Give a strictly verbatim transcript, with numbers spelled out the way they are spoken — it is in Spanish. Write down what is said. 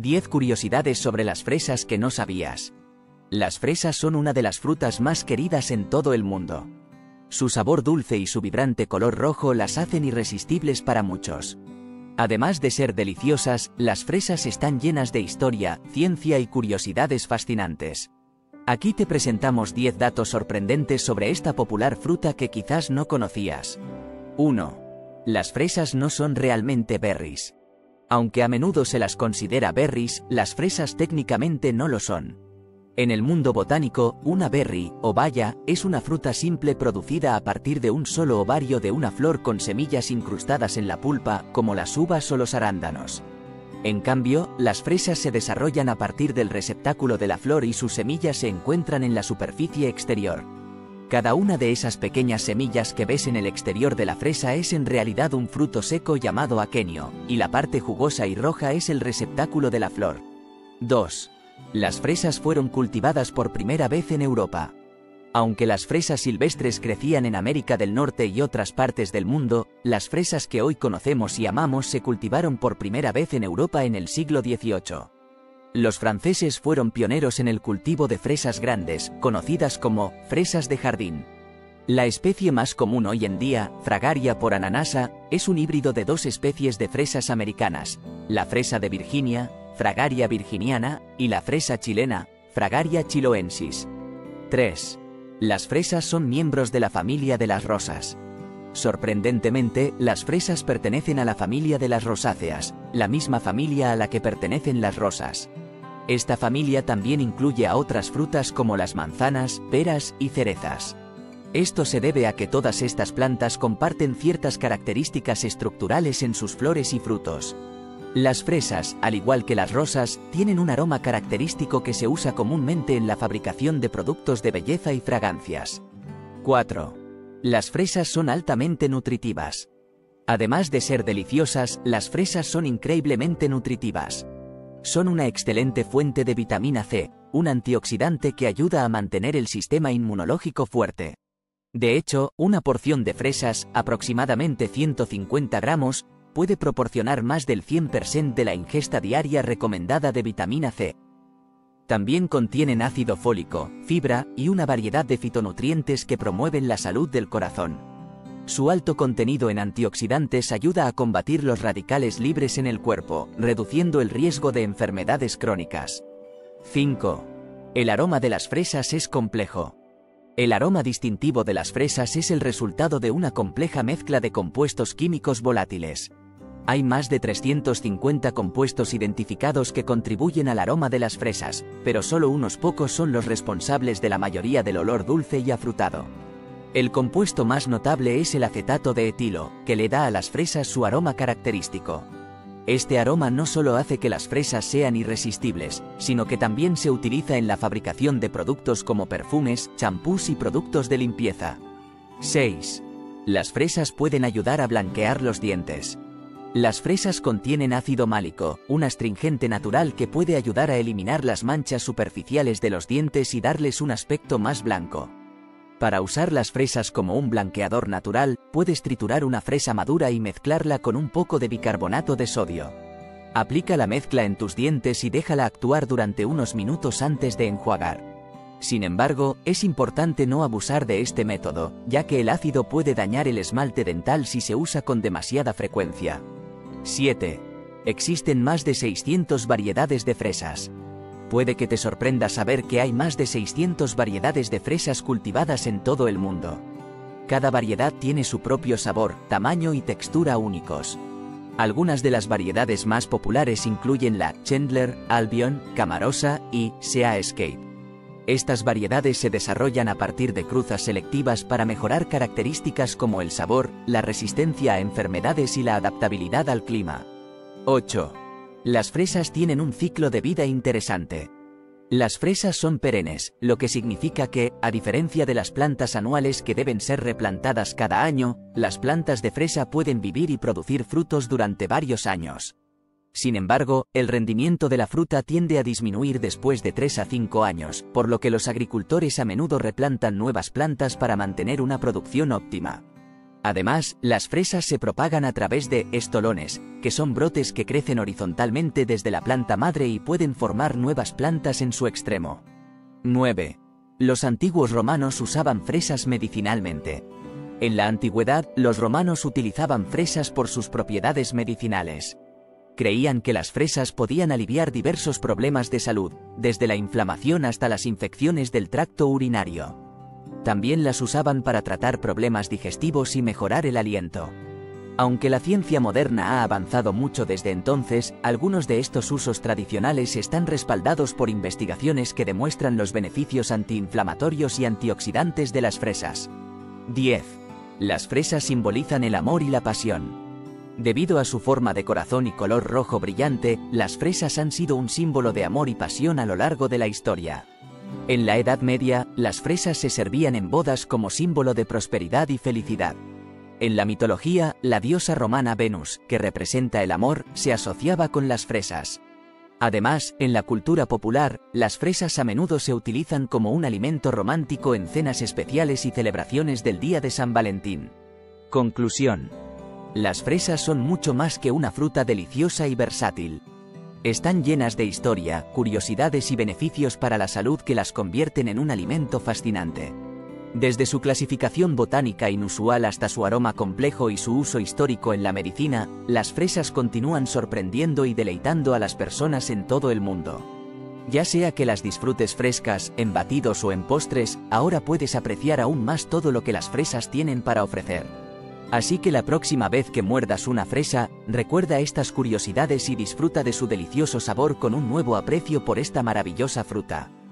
diez curiosidades sobre las fresas que no sabías. Las fresas son una de las frutas más queridas en todo el mundo. Su sabor dulce y su vibrante color rojo las hacen irresistibles para muchos. Además de ser deliciosas, las fresas están llenas de historia, ciencia y curiosidades fascinantes. Aquí te presentamos diez datos sorprendentes sobre esta popular fruta que quizás no conocías. uno. Las fresas no son realmente berries. Aunque a menudo se las considera berries, las fresas técnicamente no lo son. En el mundo botánico, una berry, o baya, es una fruta simple producida a partir de un solo ovario de una flor con semillas incrustadas en la pulpa, como las uvas o los arándanos. En cambio, las fresas se desarrollan a partir del receptáculo de la flor y sus semillas se encuentran en la superficie exterior. Cada una de esas pequeñas semillas que ves en el exterior de la fresa es en realidad un fruto seco llamado aquenio, y la parte jugosa y roja es el receptáculo de la flor. dos. Las fresas fueron cultivadas por primera vez en Europa. Aunque las fresas silvestres crecían en América del Norte y otras partes del mundo, las fresas que hoy conocemos y amamos se cultivaron por primera vez en Europa en el siglo dieciocho. Los franceses fueron pioneros en el cultivo de fresas grandes, conocidas como fresas de jardín. La especie más común hoy en día, Fragaria por ananasa, es un híbrido de dos especies de fresas americanas, la fresa de Virginia, Fragaria virginiana, y la fresa chilena, Fragaria chiloensis. tres. Las fresas son miembros de la familia de las rosas. Sorprendentemente, las fresas pertenecen a la familia de las rosáceas, la misma familia a la que pertenecen las rosas. Esta familia también incluye a otras frutas como las manzanas, peras y cerezas. Esto se debe a que todas estas plantas comparten ciertas características estructurales en sus flores y frutos. Las fresas, al igual que las rosas, tienen un aroma característico que se usa comúnmente en la fabricación de productos de belleza y fragancias. cuatro. Las fresas son altamente nutritivas. Además de ser deliciosas, las fresas son increíblemente nutritivas. Son una excelente fuente de vitamina C, un antioxidante que ayuda a mantener el sistema inmunológico fuerte. De hecho, una porción de fresas, aproximadamente ciento cincuenta gramos, puede proporcionar más del cien por ciento de la ingesta diaria recomendada de vitamina C. También contienen ácido fólico, fibra y una variedad de fitonutrientes que promueven la salud del corazón. Su alto contenido en antioxidantes ayuda a combatir los radicales libres en el cuerpo, reduciendo el riesgo de enfermedades crónicas. cinco. El aroma de las fresas es complejo. El aroma distintivo de las fresas es el resultado de una compleja mezcla de compuestos químicos volátiles. Hay más de trescientos cincuenta compuestos identificados que contribuyen al aroma de las fresas, pero solo unos pocos son los responsables de la mayoría del olor dulce y afrutado. El compuesto más notable es el acetato de etilo, que le da a las fresas su aroma característico. Este aroma no solo hace que las fresas sean irresistibles, sino que también se utiliza en la fabricación de productos como perfumes, champús y productos de limpieza. seis. Las fresas pueden ayudar a blanquear los dientes. Las fresas contienen ácido málico, un astringente natural que puede ayudar a eliminar las manchas superficiales de los dientes y darles un aspecto más blanco. Para usar las fresas como un blanqueador natural, puedes triturar una fresa madura y mezclarla con un poco de bicarbonato de sodio. Aplica la mezcla en tus dientes y déjala actuar durante unos minutos antes de enjuagar. Sin embargo, es importante no abusar de este método, ya que el ácido puede dañar el esmalte dental si se usa con demasiada frecuencia. siete. Existen más de seiscientas variedades de fresas. Puede que te sorprenda saber que hay más de seiscientas variedades de fresas cultivadas en todo el mundo. Cada variedad tiene su propio sabor, tamaño y textura únicos. Algunas de las variedades más populares incluyen la Chandler, Albion, Camarosa y Seascape. Estas variedades se desarrollan a partir de cruzas selectivas para mejorar características como el sabor, la resistencia a enfermedades y la adaptabilidad al clima. ocho. Las fresas tienen un ciclo de vida interesante. Las fresas son perennes, lo que significa que, a diferencia de las plantas anuales que deben ser replantadas cada año, las plantas de fresa pueden vivir y producir frutos durante varios años. Sin embargo, el rendimiento de la fruta tiende a disminuir después de tres a cinco años, por lo que los agricultores a menudo replantan nuevas plantas para mantener una producción óptima. Además, las fresas se propagan a través de estolones, que son brotes que crecen horizontalmente desde la planta madre y pueden formar nuevas plantas en su extremo. nueve. Los antiguos romanos usaban fresas medicinalmente. En la antigüedad, los romanos utilizaban fresas por sus propiedades medicinales. Creían que las fresas podían aliviar diversos problemas de salud, desde la inflamación hasta las infecciones del tracto urinario. También las usaban para tratar problemas digestivos y mejorar el aliento. Aunque la ciencia moderna ha avanzado mucho desde entonces, algunos de estos usos tradicionales están respaldados por investigaciones que demuestran los beneficios antiinflamatorios y antioxidantes de las fresas. diez. Las fresas simbolizan el amor y la pasión. Debido a su forma de corazón y color rojo brillante, las fresas han sido un símbolo de amor y pasión a lo largo de la historia. En la Edad Media, las fresas se servían en bodas como símbolo de prosperidad y felicidad. En la mitología, la diosa romana Venus, que representa el amor, se asociaba con las fresas. Además, en la cultura popular, las fresas a menudo se utilizan como un alimento romántico en cenas especiales y celebraciones del Día de San Valentín. Conclusión. Las fresas son mucho más que una fruta deliciosa y versátil. Están llenas de historia, curiosidades y beneficios para la salud que las convierten en un alimento fascinante. Desde su clasificación botánica inusual hasta su aroma complejo y su uso histórico en la medicina, las fresas continúan sorprendiendo y deleitando a las personas en todo el mundo. Ya sea que las disfrutes frescas, en batidos o en postres, ahora puedes apreciar aún más todo lo que las fresas tienen para ofrecer. Así que la próxima vez que muerdas una fresa, recuerda estas curiosidades y disfruta de su delicioso sabor con un nuevo aprecio por esta maravillosa fruta.